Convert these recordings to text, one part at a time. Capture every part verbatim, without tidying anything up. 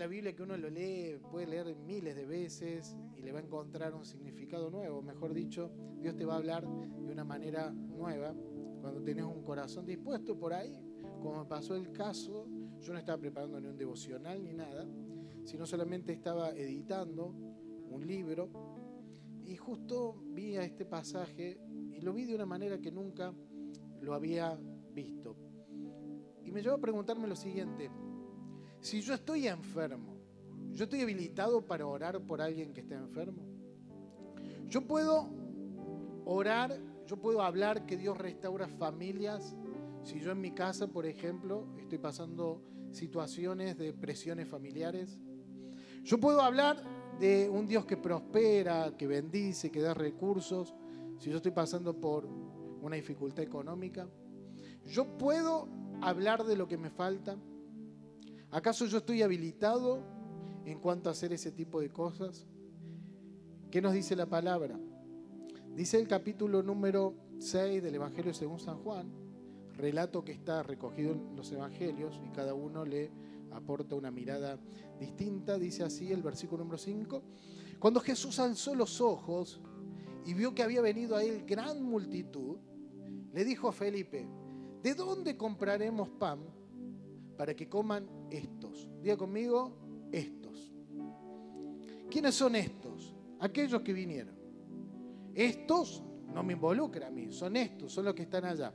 la Biblia que uno lo lee, puede leer miles de veces y le va a encontrar un significado nuevo. Mejor dicho, Dios te va a hablar de una manera nueva cuando tenés un corazón dispuesto. Por ahí, como me pasó el caso, yo no estaba preparando ni un devocional ni nada, sino solamente estaba editando un libro y justo vi a este pasaje y lo vi de una manera que nunca lo había visto. Y me llevó a preguntarme lo siguiente: si yo estoy enfermo, ¿yo estoy habilitado para orar por alguien que esté enfermo? Yo puedo orar, yo puedo hablar que Dios restaura familias. Si yo en mi casa, por ejemplo, estoy pasando situaciones de presiones familiares, yo puedo hablar de un Dios que prospera, que bendice, que da recursos. Si yo estoy pasando por una dificultad económica, yo puedo hablar de lo que me falta. ¿Acaso yo estoy habilitado en cuanto a hacer ese tipo de cosas? ¿Qué nos dice la palabra? Dice el capítulo número seis del Evangelio según San Juan, relato que está recogido en los Evangelios y cada uno le aporta una mirada distinta. Dice así el versículo número cinco: cuando Jesús alzó los ojos y vio que había venido a él gran multitud, le dijo a Felipe: ¿de dónde compraremos pan para que coman estos? Diga conmigo, estos. ¿Quiénes son estos? Aquellos que vinieron. Estos no me involucran a mí, son estos, son los que están allá.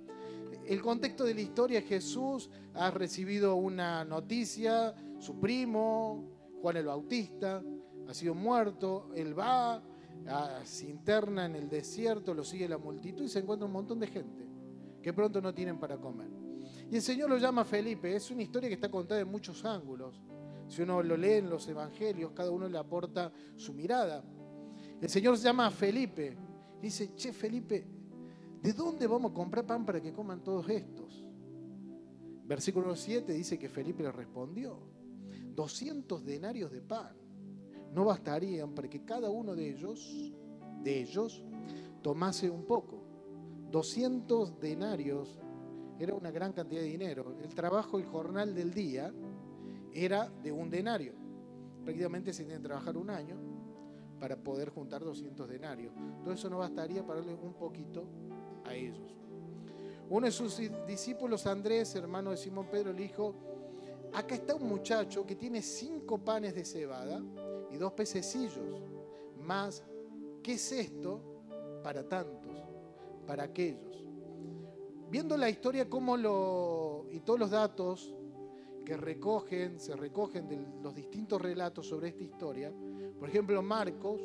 El contexto de la historia es: Jesús ha recibido una noticia, su primo, Juan el Bautista, ha sido muerto, él va, se interna en el desierto, lo sigue la multitud y se encuentra un montón de gente que pronto no tienen para comer. Y el Señor lo llama Felipe. Es una historia que está contada en muchos ángulos. Si uno lo lee en los evangelios, cada uno le aporta su mirada. El Señor llama a Felipe y dice: che, Felipe, ¿de dónde vamos a comprar pan para que coman todos estos? Versículo siete dice que Felipe le respondió: doscientos denarios de pan no bastarían para que cada uno de ellos, de ellos tomase un poco. doscientos denarios era una gran cantidad de dinero. El trabajo, el jornal del día era de un denario. Prácticamente se tiene que trabajar un año para poder juntar doscientos denarios. Todo eso no bastaría para darle un poquito a ellos. Uno de sus discípulos, Andrés, hermano de Simón Pedro, le dijo: acá está un muchacho que tiene cinco panes de cebada y dos pececillos. Más, ¿qué es esto para tantos, para aquellos? Viendo la historia cómo lo, y todos los datos que recogen, se recogen de los distintos relatos sobre esta historia, por ejemplo, Marcos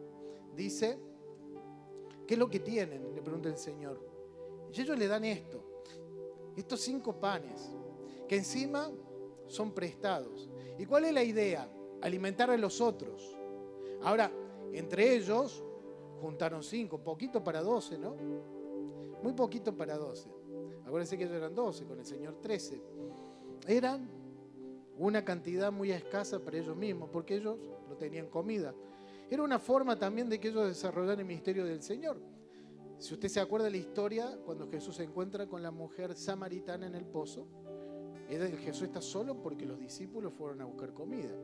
dice: ¿qué es lo que tienen?, le pregunta el Señor. Y ellos le dan esto, estos cinco panes, que encima son prestados. ¿Y cuál es la idea? Alimentar a los otros. Ahora, entre ellos juntaron cinco, poquito para doce, ¿no? Muy poquito para doce. Acuérdense que ellos eran doce, con el Señor trece. Eran una cantidad muy escasa para ellos mismos, porque ellos no tenían comida. Era una forma también de que ellos desarrollaran el ministerio del Señor. Si usted se acuerda de la historia, cuando Jesús se encuentra con la mujer samaritana en el pozo, Jesús está solo porque los discípulos fueron a buscar comida.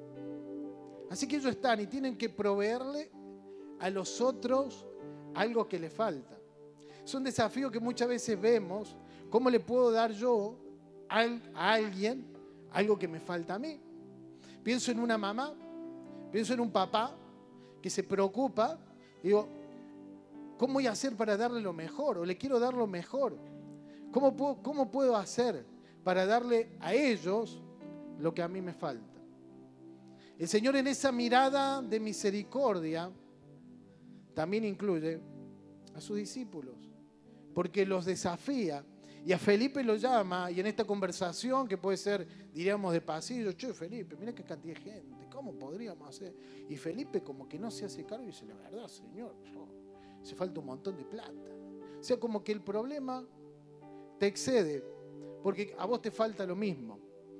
Así que ellos están y tienen que proveerle a los otros algo que les falta. Es un desafío que muchas veces vemos. ¿Cómo le puedo dar yo a alguien algo que me falta a mí? Pienso en una mamá, pienso en un papá que se preocupa y digo: ¿cómo voy a hacer para darle lo mejor? O le quiero dar lo mejor. ¿Cómo puedo, cómo puedo hacer para darle a ellos lo que a mí me falta? El Señor, en esa mirada de misericordia, también incluye a sus discípulos, porque los desafía. Y a Felipe lo llama, y en esta conversación que puede ser, diríamos, de pasillo: che, Felipe, mira qué cantidad de gente, ¿cómo podríamos hacer? Y Felipe como que no se hace cargo y dice: la verdad, Señor, oh, hace falta un montón de plata. O sea, como que el problema te excede, porque a vos te falta lo mismo.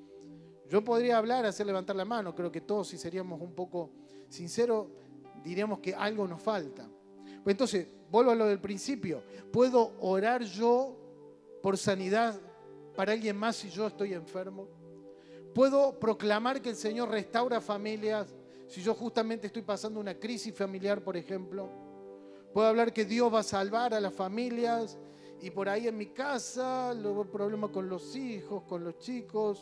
Yo podría hablar, hacer levantar la mano, creo que todos, si seríamos un poco sinceros, diríamos que algo nos falta. Pues entonces, vuelvo a lo del principio: ¿puedo orar yo por sanidad para alguien más si yo estoy enfermo? Puedo proclamar que el Señor restaura familias si yo justamente estoy pasando una crisis familiar, por ejemplo. Puedo hablar que Dios va a salvar a las familias y por ahí en mi casa, luego el problema con los hijos, con los chicos.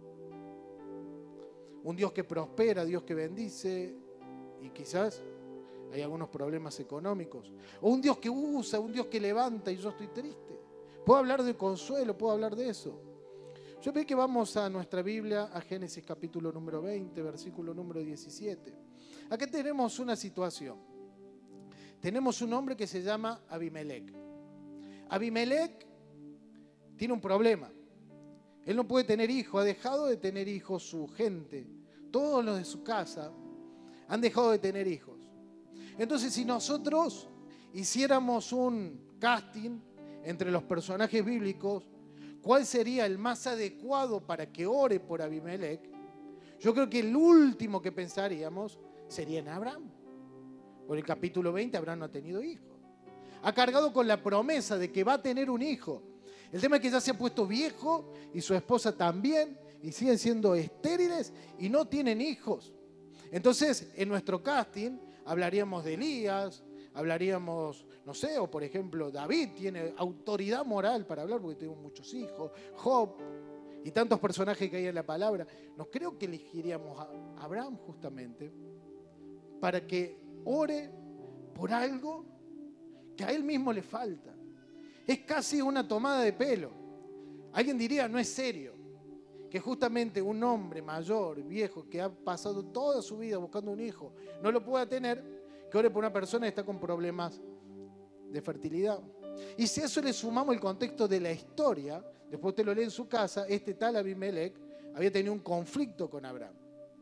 Un Dios que prospera, Dios que bendice y quizás hay algunos problemas económicos. O un Dios que usa, un Dios que levanta y yo estoy triste. Puedo hablar de consuelo, puedo hablar de eso. Yo veo que vamos a nuestra Biblia, a Génesis capítulo número veinte, versículo número diecisiete. Acá tenemos una situación. Tenemos un hombre que se llama Abimelec. Abimelec tiene un problema. Él no puede tener hijos, ha dejado de tener hijos su gente. Todos los de su casa han dejado de tener hijos. Entonces, si nosotros hiciéramos un casting entre los personajes bíblicos, ¿cuál sería el más adecuado para que ore por Abimelec? Yo creo que el último que pensaríamos sería en Abraham. Por el capítulo veinte, Abraham no ha tenido hijos. Ha cargado con la promesa de que va a tener un hijo. El tema es que ya se ha puesto viejo y su esposa también, y siguen siendo estériles y no tienen hijos. Entonces, en nuestro casting hablaríamos de Elías, hablaríamos, no sé, o por ejemplo, David tiene autoridad moral para hablar porque tenemos muchos hijos, Job y tantos personajes que hay en la palabra. No creo que elegiríamos a Abraham justamente para que ore por algo que a él mismo le falta. Es casi una tomada de pelo. Alguien diría, no es serio, que justamente un hombre mayor, viejo, que ha pasado toda su vida buscando un hijo, no lo pueda tener, que ore por una persona que está con problemas de fertilidad. Y si a eso le sumamos el contexto de la historia, después usted lo lee en su casa, este tal Abimelec había tenido un conflicto con Abraham.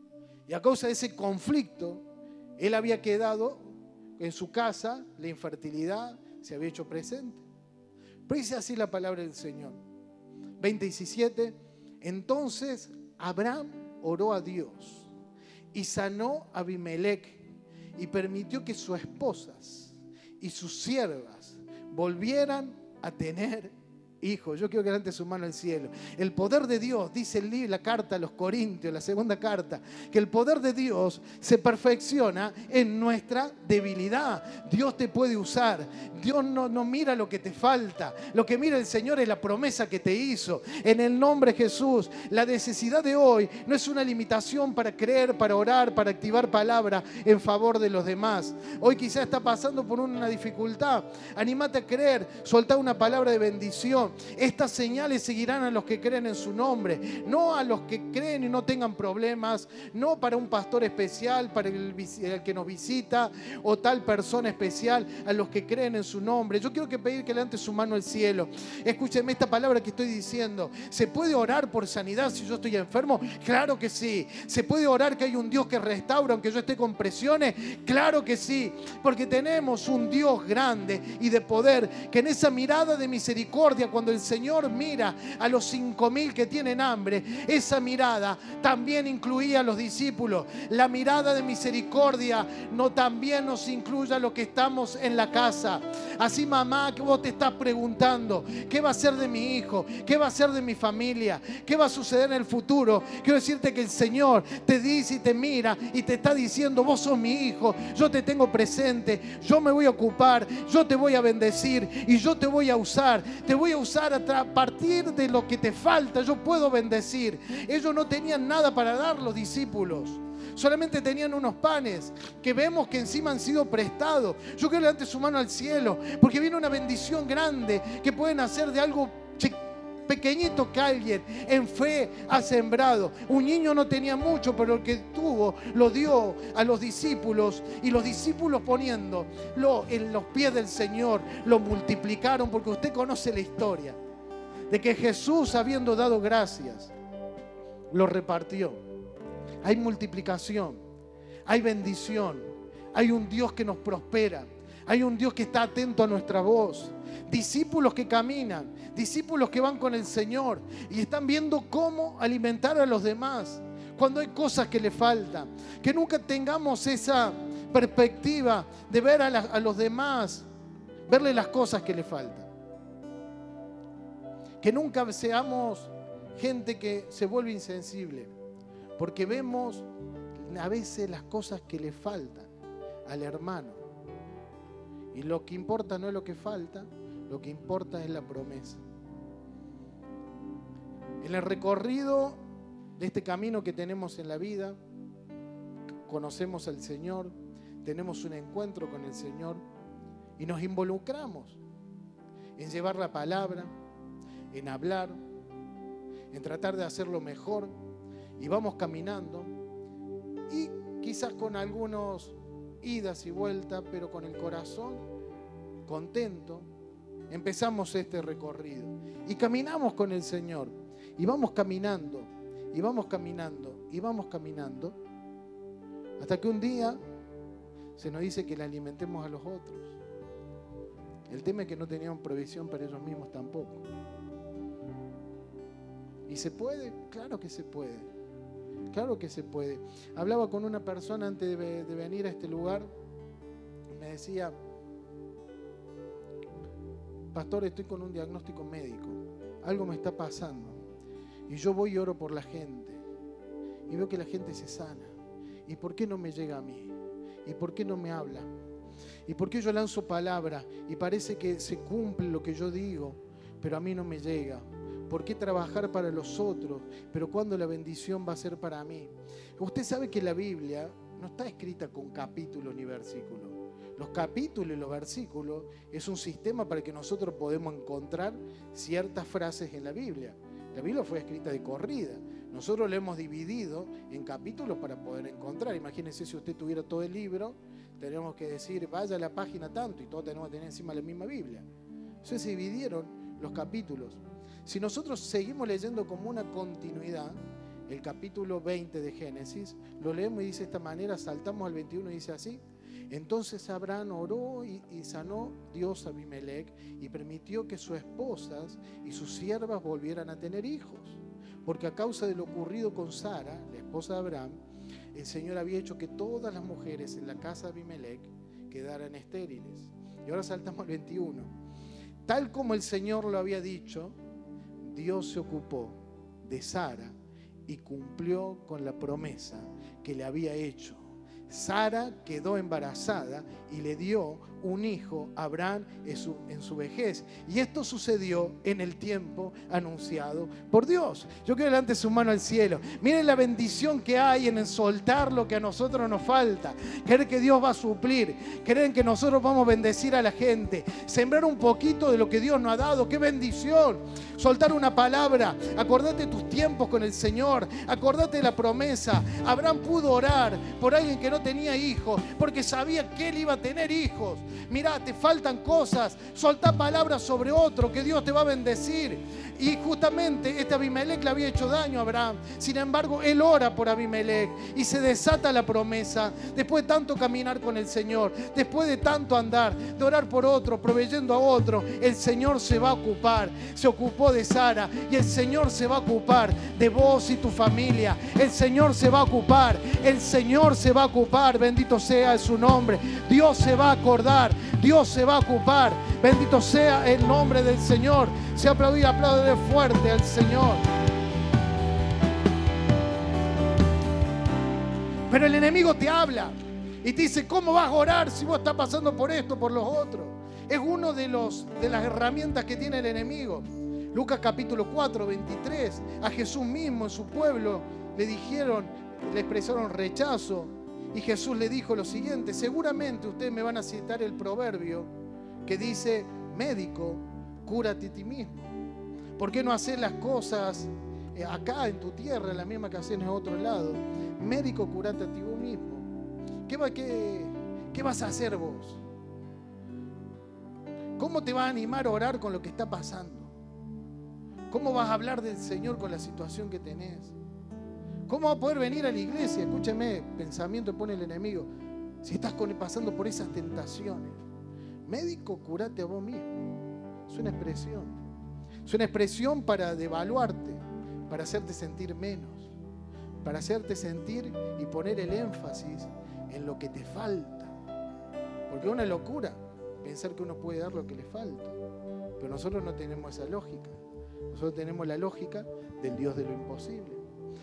Y a causa de ese conflicto, él había quedado en su casa, la infertilidad se había hecho presente. Pero dice así la palabra del Señor. veinte diecisiete. Entonces Abraham oró a Dios y sanó a Abimelec y permitió que sus esposas y sus siervas volvieran a tener hijos. Yo quiero que levante su mano al cielo. El poder de Dios, dice el libro, la carta a los Corintios, la segunda carta, que el poder de Dios se perfecciona en nuestra debilidad. Dios te puede usar. Dios no, no mira lo que te falta. Lo que mira el Señor es la promesa que te hizo. En el nombre de Jesús, la necesidad de hoy no es una limitación para creer, para orar, para activar palabra en favor de los demás. Hoy quizás está pasando por una dificultad. Anímate a creer, soltá una palabra de bendición. Estas señales seguirán a los que creen en su nombre, no a los que creen y no tengan problemas, no para un pastor especial, para el, el que nos visita o tal persona especial, a los que creen en su nombre. Yo quiero que pedir que levante su mano al cielo. Escúcheme esta palabra que estoy diciendo. ¿Se puede orar por sanidad si yo estoy enfermo? Claro que sí. ¿Se puede orar que hay un Dios que restaura aunque yo esté con presiones? Claro que sí, porque tenemos un Dios grande y de poder, que en esa mirada de misericordia, cuando el Señor mira a los cinco mil que tienen hambre, esa mirada también incluía a los discípulos. La mirada de misericordia no también nos incluye a los que estamos en la casa. Así, mamá, que vos te estás preguntando, ¿qué va a ser de mi hijo? ¿Qué va a ser de mi familia? ¿Qué va a suceder en el futuro? Quiero decirte que el Señor te dice y te mira y te está diciendo, vos sos mi hijo, yo te tengo presente, yo me voy a ocupar, yo te voy a bendecir y yo te voy a usar. Te voy a usar a partir de lo que te falta. Yo puedo bendecir. Ellos no tenían nada para dar, los discípulos. Solamente tenían unos panes que vemos que encima han sido prestados. Yo quiero que levante su mano al cielo, porque viene una bendición grande que pueden hacer de algo pequeñito que alguien en fe ha sembrado. Un niño no tenía mucho, pero el que tuvo lo dio a los discípulos, y los discípulos poniéndolo en los pies del Señor lo multiplicaron, porque usted conoce la historia de que Jesús, habiendo dado gracias, lo repartió. Hay multiplicación, hay bendición, hay un Dios que nos prospera, hay un Dios que está atento a nuestra voz. Discípulos que caminan, discípulos que van con el Señor y están viendo cómo alimentar a los demás cuando hay cosas que le faltan. Que nunca tengamos esa perspectiva de ver a, la, a los demás, verle las cosas que le faltan. Que nunca seamos gente que se vuelve insensible. Porque vemos a veces las cosas que le faltan al hermano. Y lo que importa no es lo que falta, lo que importa es la promesa. En el recorrido de este camino que tenemos en la vida, conocemos al Señor, tenemos un encuentro con el Señor y nos involucramos en llevar la palabra, en hablar, en tratar de hacerlo mejor, y vamos caminando y quizás con algunos idas y vueltas, pero con el corazón contento, empezamos este recorrido y caminamos con el Señor y vamos caminando y vamos caminando y vamos caminando hasta que un día se nos dice que le alimentemos a los otros. El tema es que no tenían provisión para ellos mismos tampoco. ¿Y se puede? Claro que se puede. Claro que se puede. Hablaba con una persona antes de, de venir a este lugar y me decía: pastor, estoy con un diagnóstico médico, algo me está pasando y yo voy y oro por la gente y veo que la gente se sana. ¿Y por qué no me llega a mí? ¿Y por qué no me habla? ¿Y por qué yo lanzo palabra y parece que se cumple lo que yo digo, pero a mí no me llega? ¿Por qué trabajar para los otros, pero cuándo la bendición va a ser para mí? Usted sabe que la Biblia no está escrita con capítulos ni versículos. Los capítulos y los versículos es un sistema para que nosotros podamos encontrar ciertas frases en la Biblia. La Biblia fue escrita de corrida. Nosotros la hemos dividido en capítulos para poder encontrar. Imagínense si usted tuviera todo el libro, tenemos que decir, vaya a la página tanto, y todos tenemos que tener encima la misma Biblia. Entonces se dividieron los capítulos. Si nosotros seguimos leyendo como una continuidad, el capítulo veinte de Génesis, lo leemos y dice de esta manera, saltamos al veintiuno y dice así: entonces Abraham oró y, y sanó Dios a Abimelec y permitió que sus esposas y sus siervas volvieran a tener hijos. Porque a causa de lo ocurrido con Sara, la esposa de Abraham, el Señor había hecho que todas las mujeres en la casa de Abimelec quedaran estériles. Y ahora saltamos al veintiuno. Tal como el Señor lo había dicho, Dios se ocupó de Sara y cumplió con la promesa que le había hecho. Sara quedó embarazada y le dio un hijo a Abraham en su, en su vejez. Y esto sucedió en el tiempo anunciado por Dios. Yo quiero levantar su mano al cielo. Miren la bendición que hay en soltar lo que a nosotros nos falta. Creer que Dios va a suplir. Creer que nosotros vamos a bendecir a la gente. Sembrar un poquito de lo que Dios nos ha dado. ¡Qué bendición! Soltar una palabra. Acordate tus tiempos con el Señor. Acordate de la promesa. Abraham pudo orar por alguien que no tenía hijos, porque sabía que él iba a tener hijos. Mirá, te faltan cosas, soltá palabras sobre otro, que Dios te va a bendecir. Y justamente este Abimelec le había hecho daño a Abraham. Sin embargo, él ora por Abimelec y se desata la promesa. Después de tanto caminar con el Señor, después de tanto andar, de orar por otro, proveyendo a otro, el Señor se va a ocupar. Se ocupó de Sara y el Señor se va a ocupar de vos y tu familia. El Señor se va a ocupar, el Señor se va a ocupar. Bendito sea su nombre. Dios se va a acordar, Dios se va a ocupar. Bendito sea el nombre del Señor. Se aplaude, aplaude fuerte al Señor. Pero el enemigo te habla y te dice: ¿cómo vas a orar si vos estás pasando por esto, por los otros? Es uno de, los, de las herramientas que tiene el enemigo. Lucas capítulo cuatro, veintitrés. A Jesús mismo en su pueblo le dijeron, le expresaron rechazo. Y Jesús le dijo lo siguiente: seguramente ustedes me van a citar el proverbio que dice: médico, cúrate a ti mismo. ¿Por qué no hacer las cosas acá en tu tierra, la misma que haces en otro lado? Médico, cúrate a ti vos mismo. ¿Qué, va, qué, ¿Qué vas a hacer vos? ¿Cómo te va a animar a orar con lo que está pasando? ¿Cómo vas a hablar del Señor con la situación que tenés? ¿Cómo va a poder venir a la iglesia? Escúcheme, pensamiento pone el enemigo. Si estás pasando por esas tentaciones, médico, curate a vos mismo. Es una expresión. Es una expresión para devaluarte, para hacerte sentir menos, para hacerte sentir y poner el énfasis en lo que te falta. Porque es una locura pensar que uno puede dar lo que le falta. Pero nosotros no tenemos esa lógica. Nosotros tenemos la lógica del Dios de lo imposible.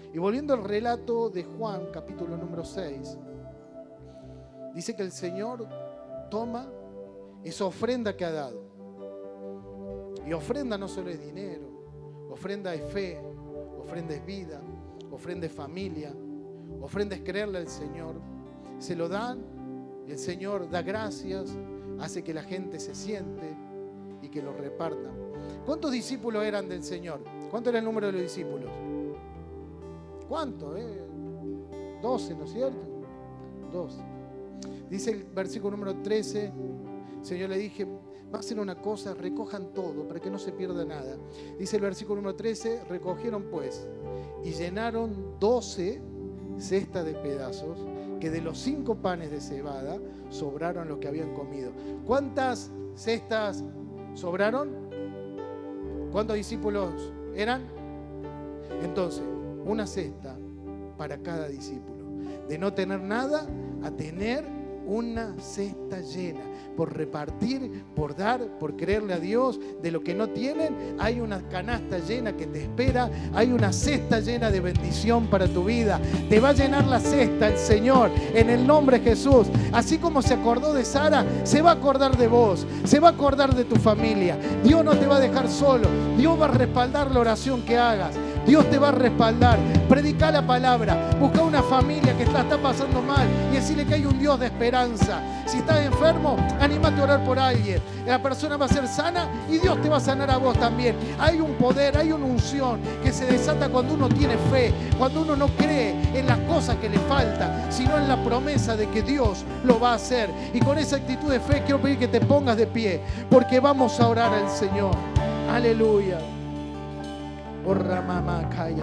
Y volviendo al relato de Juan, capítulo número seis, dice que el Señor toma esa ofrenda que ha dado. Y ofrenda no solo es dinero, ofrenda es fe, ofrenda es vida, ofrenda es familia, ofrenda es creerle al Señor. Se lo dan y el Señor da gracias, hace que la gente se siente y que lo repartan. ¿Cuántos discípulos eran del Señor? ¿Cuánto era el número de los discípulos? ¿Cuánto? Eh? Doce, ¿no es cierto? Doce. Dice el versículo número trece, el Señor le dije, va a hacer una cosa, recojan todo para que no se pierda nada. Dice el versículo número trece, recogieron pues y llenaron doce cestas de pedazos, que de los cinco panes de cebada sobraron los que habían comido. ¿Cuántas cestas sobraron? ¿Cuántos discípulos eran? Entonces, una cesta para cada discípulo. De no tener nada a tener una cesta llena. Por repartir, por dar, por creerle a Dios. De lo que no tienen, hay una canasta llena que te espera. Hay una cesta llena de bendición para tu vida. Te va a llenar la cesta el Señor en el nombre de Jesús. Así como se acordó de Sara, se va a acordar de vos, se va a acordar de tu familia. Dios no te va a dejar solo. Dios va a respaldar la oración que hagas. Dios te va a respaldar. Predica la palabra. Busca una familia que la está pasando mal y decirle que hay un Dios de esperanza. Si estás enfermo, anímate a orar por alguien. La persona va a ser sana y Dios te va a sanar a vos también. Hay un poder, hay una unción que se desata cuando uno tiene fe, cuando uno no cree en las cosas que le faltan, sino en la promesa de que Dios lo va a hacer. Y con esa actitud de fe quiero pedir que te pongas de pie, porque vamos a orar al Señor. Aleluya. Oh, Ramama, calla.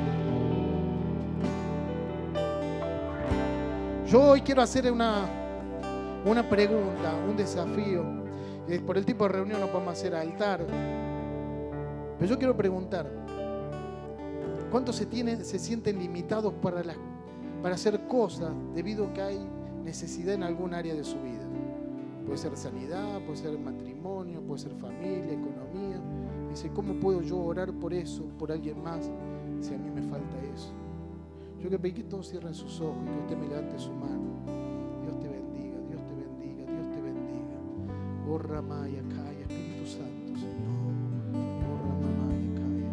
Yo hoy quiero hacer una, una pregunta, un desafío. Eh, por el tipo de reunión no podemos hacer altar. Pero yo quiero preguntar, ¿cuántos se, tienen, se sienten limitados para, las, para hacer cosas debido a que hay necesidad en algún área de su vida? Puede ser sanidad, puede ser matrimonio, puede ser familia, economía. Dice, ¿cómo puedo yo orar por eso, por alguien más, si a mí me falta eso? Yo quiero pedir que todos cierren sus ojos y que usted me levante su mano. Dios te bendiga, Dios te bendiga, Dios te bendiga. Oh, Ramaya, Kaya, Espíritu Santo, Señor. Oh, Ramamaya, Kaya,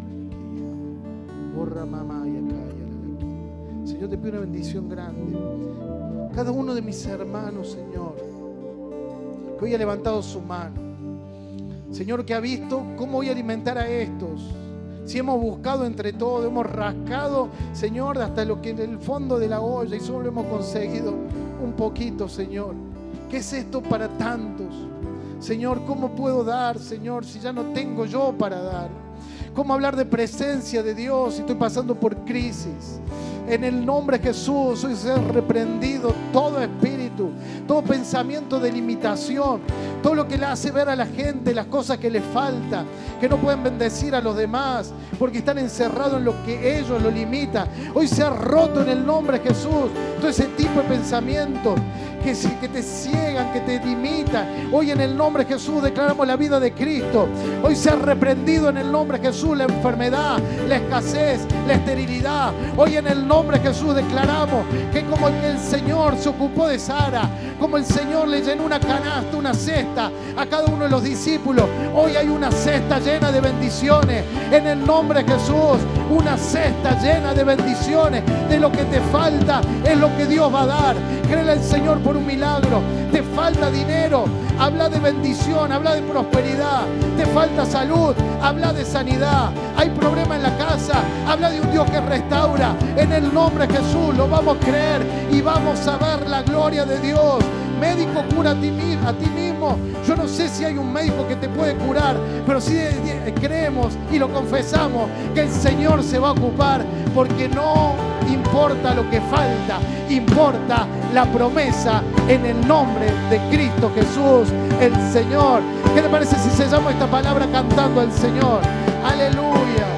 la Oh, Ramamaya, Kaya, la Señor, te pido una bendición grande. Cada uno de mis hermanos, Señor, que hoy ha levantado su mano. Señor, que ha visto cómo voy a alimentar a estos. Si hemos buscado entre todos, hemos rascado, Señor, hasta lo que en el fondo de la olla y solo hemos conseguido un poquito, Señor. ¿Qué es esto para tantos? Señor, ¿cómo puedo dar, Señor, si ya no tengo yo para dar? ¿Cómo hablar de presencia de Dios si estoy pasando por crisis? En el nombre de Jesús, hoy sea reprendido todo espíritu, todo pensamiento de limitación, todo lo que le hace ver a la gente las cosas que le faltan, que no pueden bendecir a los demás porque están encerrados en lo que ellos lo limitan. Hoy se ha roto en el nombre de Jesús todo ese tipo de pensamientos que, que te ciegan, que te limitan. Hoy en el nombre de Jesús declaramos la vida de Cristo. Hoy se ha reprendido en el nombre de Jesús la enfermedad, la escasez, la esterilidad. Hoy en el nombre de Jesús declaramos que como el Señor se ocupó de Sara, como el Señor le llenó una canasta, una cesta a cada uno de los discípulos, hoy hay una cesta llena de bendiciones en el nombre de Jesús. Una cesta llena de bendiciones. De lo que te falta es lo que Dios va a dar. Créele al Señor por un milagro. Te falta dinero, habla de bendición, habla de prosperidad. Te falta salud, habla de sanidad. Hay problema en la casa, habla de un Dios que restaura. En el nombre de Jesús lo vamos a creer y vamos a ver la gloria de Dios. Médico, cura a ti, a ti mismo. Yo no sé si hay un médico que te puede curar, pero sí creemos y lo confesamos que el Señor se va a ocupar, porque no importa lo que falta, importa la promesa en el nombre de Cristo Jesús, el Señor. ¿Qué te parece si sellamos esta palabra cantando al Señor? Aleluya.